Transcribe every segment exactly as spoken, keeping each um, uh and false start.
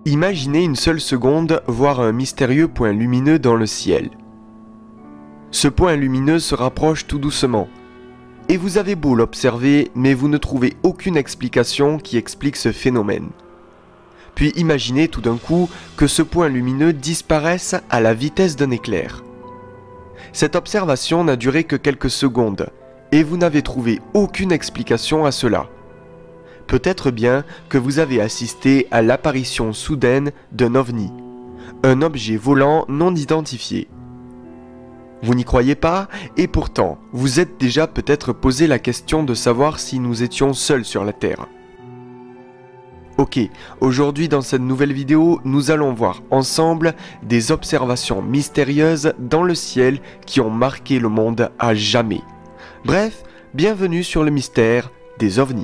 Imaginez une seule seconde voir un mystérieux point lumineux dans le ciel. Ce point lumineux se rapproche tout doucement. Et vous avez beau l'observer, mais vous ne trouvez aucune explication qui explique ce phénomène. Puis imaginez tout d'un coup que ce point lumineux disparaisse à la vitesse d'un éclair. Cette observation n'a duré que quelques secondes, et vous n'avez trouvé aucune explication à cela. Peut-être bien que vous avez assisté à l'apparition soudaine d'un ovni, un objet volant non identifié. Vous n'y croyez pas, et pourtant, vous êtes déjà peut-être posé la question de savoir si nous étions seuls sur la Terre. Ok, aujourd'hui dans cette nouvelle vidéo, nous allons voir ensemble des observations mystérieuses dans le ciel qui ont marqué le monde à jamais. Bref, bienvenue sur le mystère des ovnis.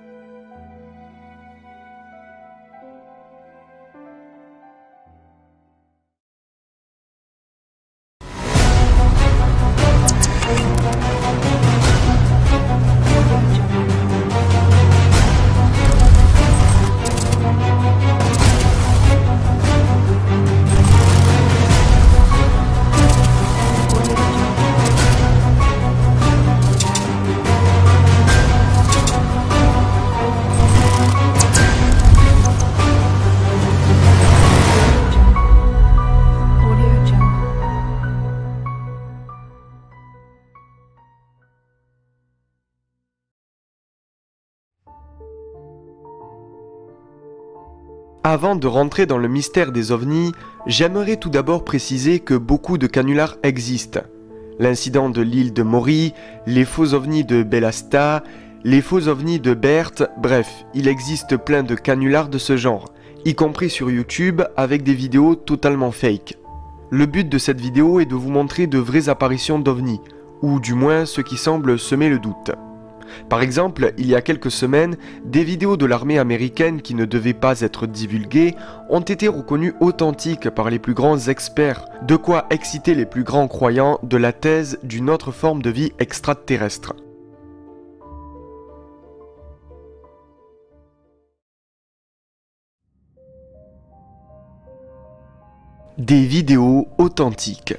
Avant de rentrer dans le mystère des ovnis, j'aimerais tout d'abord préciser que beaucoup de canulars existent. L'incident de l'île de Maury, les faux ovnis de Belasta, les faux ovnis de Berthe, bref, il existe plein de canulars de ce genre, y compris sur YouTube avec des vidéos totalement fake. Le but de cette vidéo est de vous montrer de vraies apparitions d'ovnis, ou du moins ce qui semble semer le doute. Par exemple, il y a quelques semaines, des vidéos de l'armée américaine qui ne devaient pas être divulguées ont été reconnues authentiques par les plus grands experts, de quoi exciter les plus grands croyants de la thèse d'une autre forme de vie extraterrestre. Des vidéos authentiques.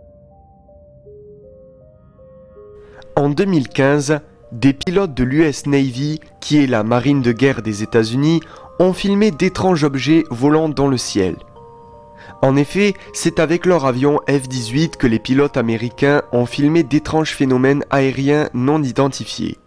En deux mille quinze, des pilotes de l'U S Navy, qui est la marine de guerre des États-Unis, ont filmé d'étranges objets volant dans le ciel. En effet, c'est avec leur avion F dix-huit que les pilotes américains ont filmé d'étranges phénomènes aériens non identifiés.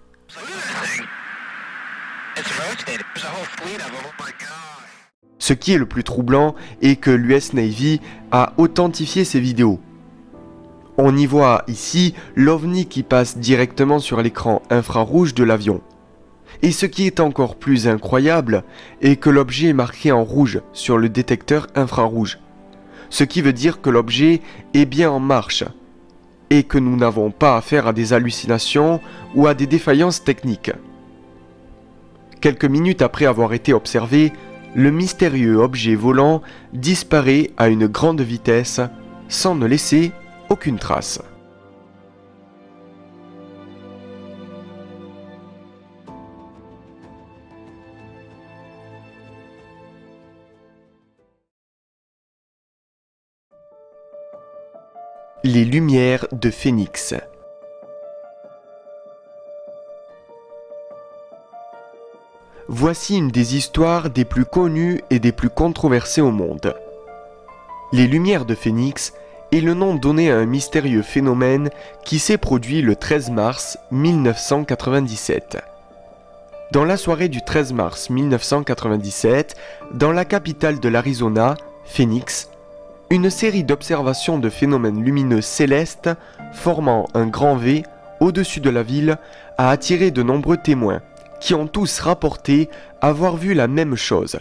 Ce qui est le plus troublant est que l'U S Navy a authentifié ces vidéos. On y voit ici l'ovni qui passe directement sur l'écran infrarouge de l'avion. Et ce qui est encore plus incroyable est que l'objet est marqué en rouge sur le détecteur infrarouge. Ce qui veut dire que l'objet est bien en marche et que nous n'avons pas affaire à des hallucinations ou à des défaillances techniques. Quelques minutes après avoir été observé, le mystérieux objet volant disparaît à une grande vitesse sans ne laisser aucune trace. Les lumières de Phénix. Voici une des histoires des plus connues et des plus controversées au monde. Les lumières de Phénix est le nom donné à un mystérieux phénomène qui s'est produit le treize mars mille neuf cent quatre-vingt-dix-sept. Dans la soirée du treize mars mille neuf cent quatre-vingt-dix-sept, dans la capitale de l'Arizona, Phoenix, une série d'observations de phénomènes lumineux célestes formant un grand V au-dessus de la ville a attiré de nombreux témoins qui ont tous rapporté avoir vu la même chose.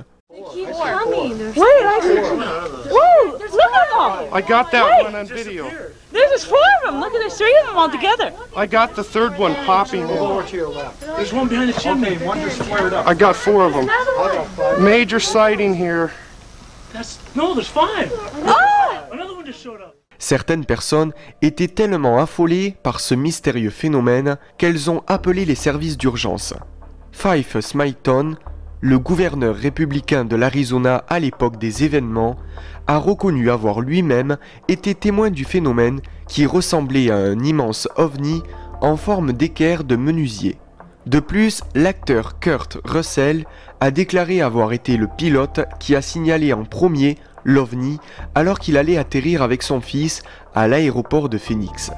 I got that one on video. There's four of them. Look at there's three of them all together. I got the third one popping. Over to your left. There's one behind the chimney. Okay, one just flared up. I got four of them. Major sighting here. That's no, there's five. Oh! Another one just showed up. Certaines personnes étaient tellement affolées par ce mystérieux phénomène qu'elles ont appelé les services d'urgence. Fife Smiton, le gouverneur républicain de l'Arizona à l'époque des événements, a reconnu avoir lui-même été témoin du phénomène qui ressemblait à un immense ovni en forme d'équerre de menuisier. De plus, l'acteur Kurt Russell a déclaré avoir été le pilote qui a signalé en premier l'ovni alors qu'il allait atterrir avec son fils à l'aéroport de Phoenix.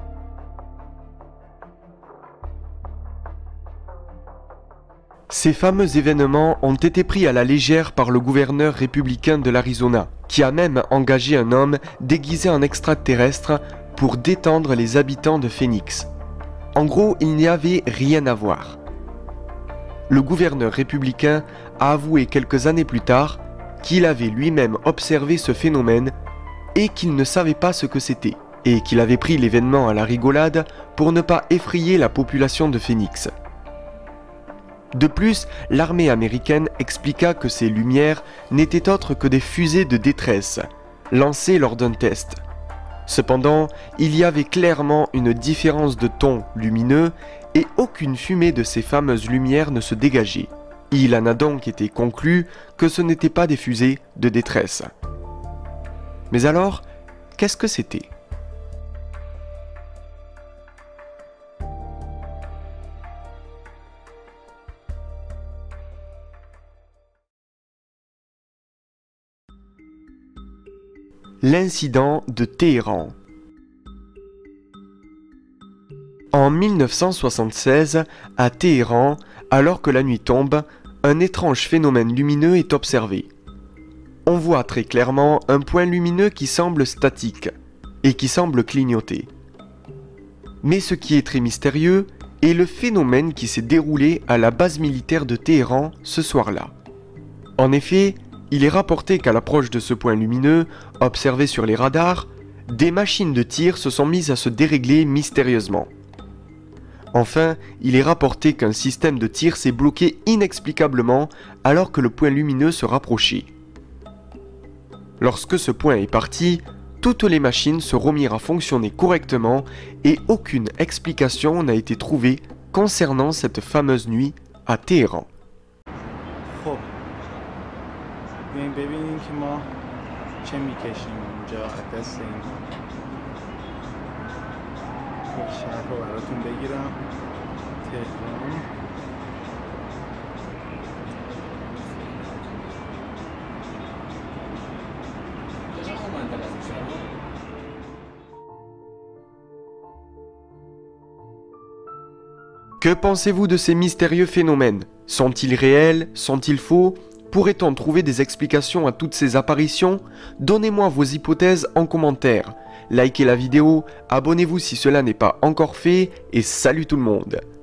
Ces fameux événements ont été pris à la légère par le gouverneur républicain de l'Arizona, qui a même engagé un homme déguisé en extraterrestre pour détendre les habitants de Phoenix. En gros, il n'y avait rien à voir. Le gouverneur républicain a avoué quelques années plus tard qu'il avait lui-même observé ce phénomène et qu'il ne savait pas ce que c'était, et qu'il avait pris l'événement à la rigolade pour ne pas effrayer la population de Phoenix. De plus, l'armée américaine expliqua que ces lumières n'étaient autres que des fusées de détresse, lancées lors d'un test. Cependant, il y avait clairement une différence de ton lumineux et aucune fumée de ces fameuses lumières ne se dégageait. Il en a donc été conclu que ce n'étaient pas des fusées de détresse. Mais alors, qu'est-ce que c'était ? L'incident de Téhéran. En mille neuf cent soixante-seize, à Téhéran, alors que la nuit tombe, un étrange phénomène lumineux est observé. On voit très clairement un point lumineux qui semble statique et qui semble clignoter. Mais ce qui est très mystérieux est le phénomène qui s'est déroulé à la base militaire de Téhéran ce soir-là. En effet, il est rapporté qu'à l'approche de ce point lumineux, observé sur les radars, des machines de tir se sont mises à se dérégler mystérieusement. Enfin, il est rapporté qu'un système de tir s'est bloqué inexplicablement alors que le point lumineux se rapprochait. Lorsque ce point est parti, toutes les machines se remirent à fonctionner correctement et aucune explication n'a été trouvée concernant cette fameuse nuit à Téhéran. بیاین ببینیم که ما چه میکشیم اونجا از دست این شهر رو براتون بگیرم تهران. Que pensez-vous de ces mystérieux phénomènes? Sont-ils réels? Sont-ils faux? Pourrait-on trouver des explications à toutes ces apparitions? Donnez-moi vos hypothèses en commentaire. Likez la vidéo, abonnez-vous si cela n'est pas encore fait, et salut tout le monde!